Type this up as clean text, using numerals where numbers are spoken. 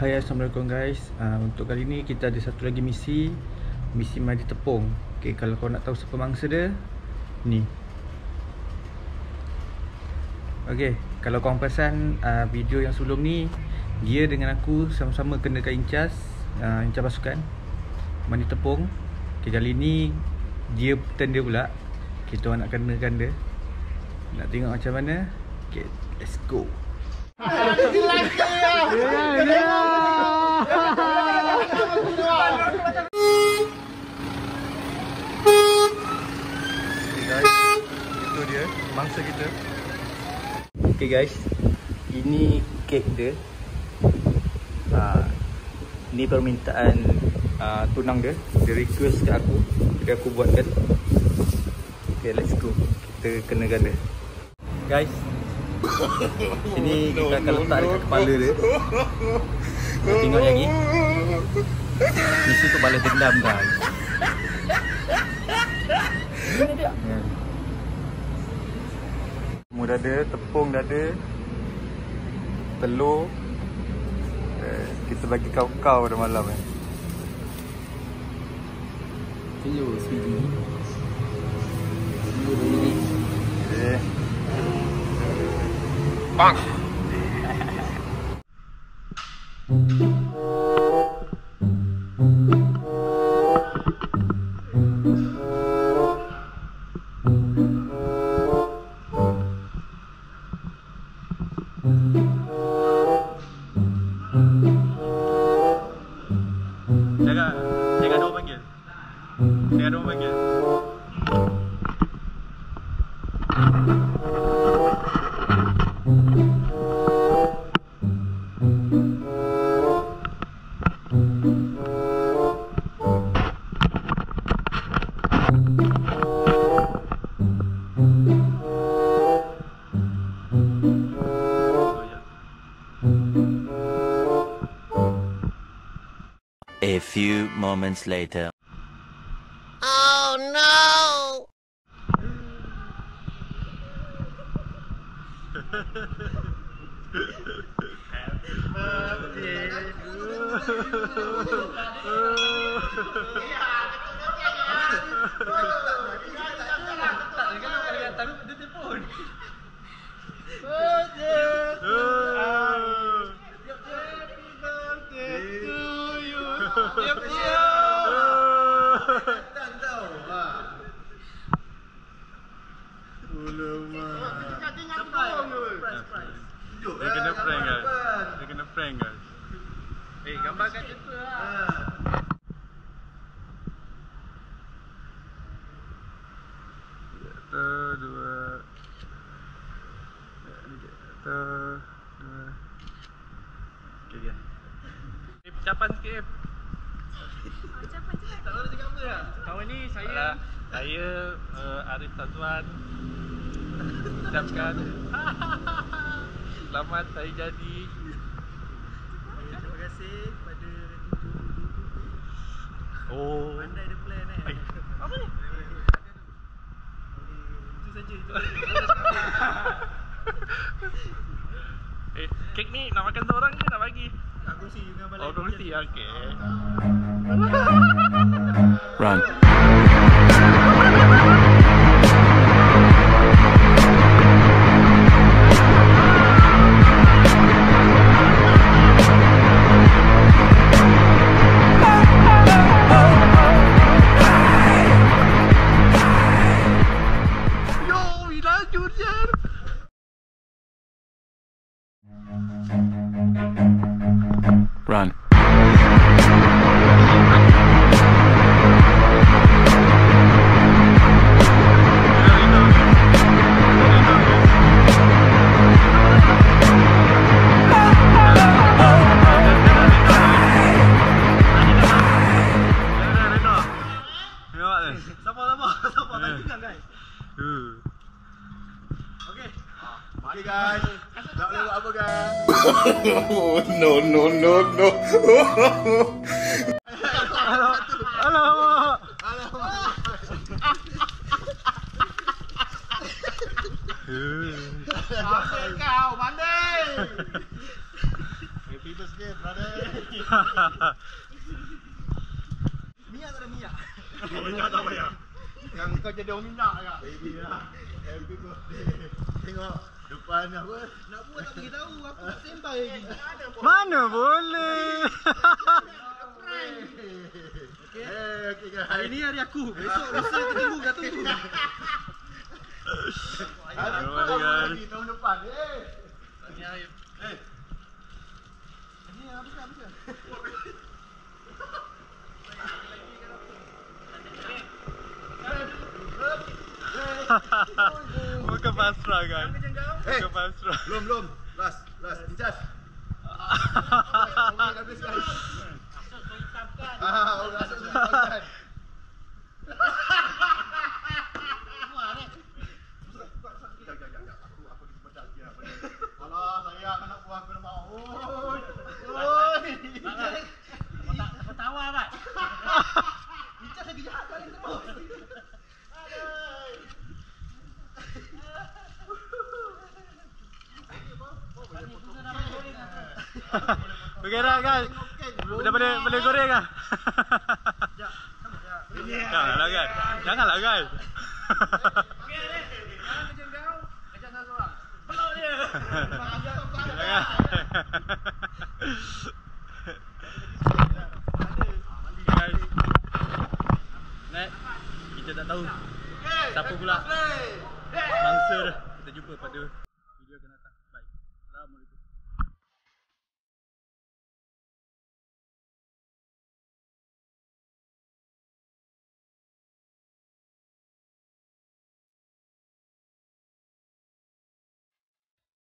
Hai, Assalamualaikum guys. Untuk kali ni kita ada satu lagi misi mandi tepung. Okay, kalau kau nak tahu siapa mangsa dia, ni. Okay, kalau kau perasan video yang sebelum ni, dia dengan aku sama-sama kenakan incas pasukan mandi tepung. Okay, kali ni dia turn dia pula. Kita orang nak kenakan dia. Nak tengok macam mana? Okay, let's go. Itu dia mangsa kita. Okay guys, ini kek dia. Ni permintaan tunang dia. Dia request kat aku, jadi aku buatkan. Okay, let's go. Kita kenakan dia. Guys, sini kita akan letak dekat kepala dia. Kita tengok yang ni. Misi tu balas dendam guys. Ini dia. Semua dah ada, tepung dah ada, telur. Kita bagi kau-kau dah malam telur sweetie. Telur ini. Bang. Jaga dua panggil. Jaga dua panggil. A few moments later. Oh no! Dia kena prank guys. Dia kena prank guys. Gambar kat situ lah. Satu, dua. Satu, dua. Okay. Ucapan sikit. Ucapan je. Tak tahu cakap apa lah. Kawan ni saya Arif Tazwan ucapkan selamat hari jadi. Terima kasih kepada ibu. Pandai dia plan apa ni? Itu saja. Kek ni nak makan seorang ke nak bagi? Nak kongsi dengan balai. Oh, kongsi. Okey. Run. Run. Okay guys, tak boleh buat apa guys. No. Halo. Kau mandai. Happy birthday. brother. Minyak tak ada minyak. Minyak tak payah. Yang kau jadi orang minyak agak. Baby lah. Happy birthday. Tengok depan apa? Nak buat tak beritahu. Aku tak sembah lagi. Mana boleh. Okay guys. Hari ni hari aku. Besok lusa kita tunggu kat tunggu. Hari aku lagi tahun depan. Ini habiskan. Muka pasrah kan. Muka pasrah. Belum. Last. Dicas. Okey, habis guys. Asal kau hitamkan. Alah, sayang anak buah aku nak mau. Oi. Ketawa Pak. Dicas lagi jahat kali terus. Okey dah guys. Dah boleh goreng ah. Janganlah guys. Janganlah guys. Okey ni. Sekarang kerja kau, kerja saya seorang. Peluk dia. Jangan. Guys. Next kita tak tahu siapa pula mangsa dia. Kita jumpa pada video akan datang. Bye. Assalamualaikum.